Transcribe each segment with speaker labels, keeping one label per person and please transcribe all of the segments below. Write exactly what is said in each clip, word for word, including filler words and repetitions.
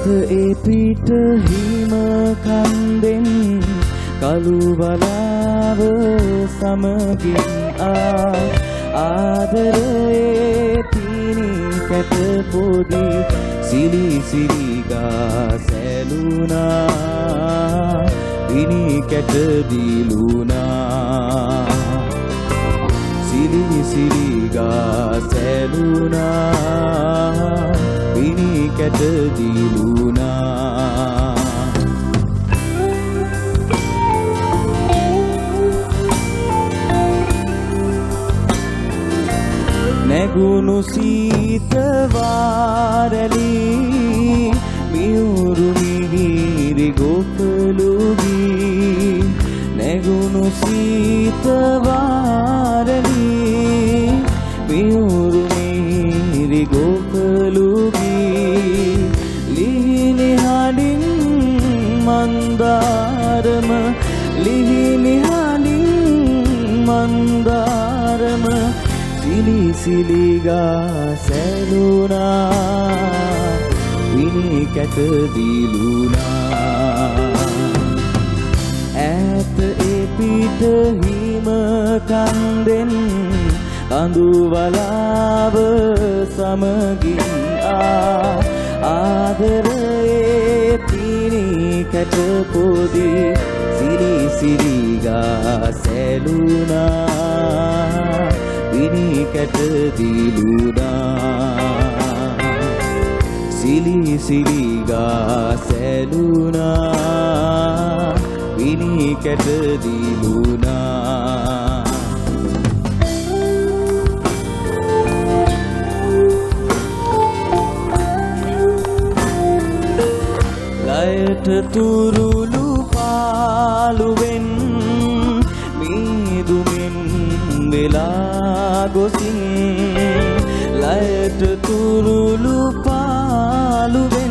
Speaker 1: ඒ පිට හිම කන්දෙන් කළු බලාව සමගින් ආ ආදරයේ පිණි කැට පොඩි සිලි සිලි ගා සැලුණා පිණි කැට දිලුණා සිලි සිලි ගා සැලුණා පිණි කැට දිලුණා නැගුණු සීත වාරලි මියුරු මිහිරි ගොපලුගී නැගුණු සීත වාරලි මියුරු මිහිරි ගොපලුගී ලිහිණි හඬින් මන්දාරම ලිහිණි හඬින් මන්දාරම සිලි සිලි ගා සැලුණා පිණි කැට දිලුණා ඈත ඒ පිට හිම කන්දෙන් කඳු වලාව සමගින් ආ ආදරයේ පිණි කැට පොඩි සිලි සිලි ගා සැලුණා පිණි කැට දිලුණා සිලි සිලි ගා සැලුණා පිණි කැට දිලුණා ලයට තුරුළු පාළුවෙන් මීදුමින් වෙලා ගොසින් ලයට තුරුළු පාළුවෙන්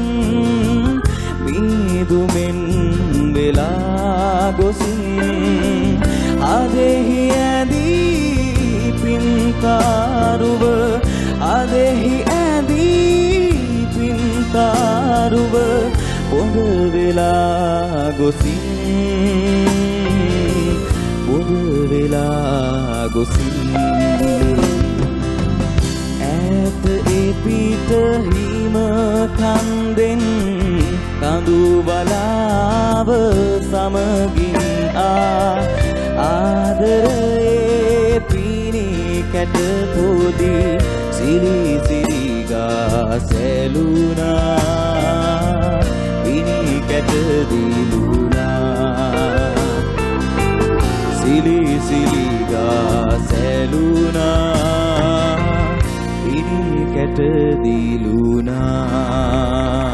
Speaker 1: මීදුමෙන් වෙලා ගොසින් අදෙහි ඇදී පින්කාරුව අදෙහි ඇදී පින්කාරුව පොඳ වෙලා ගොසින් පොඳ වෙලා ගොසින් ඈත ඒ පිට හිම කන්දෙන් කඳු බලාව සමගින් ආ ආදරයේ පිණි කැට පොඩි සිලි සිලි ගා සැලුණා පිණි කැට දිලුණා සිලි සිලි ගා සැලුණා පිණි කැට දිලුණා